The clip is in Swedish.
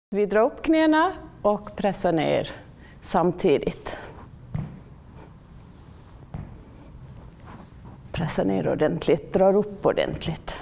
Vi drar upp knäna och pressar ner samtidigt. Pressa ner ordentligt, drar upp ordentligt.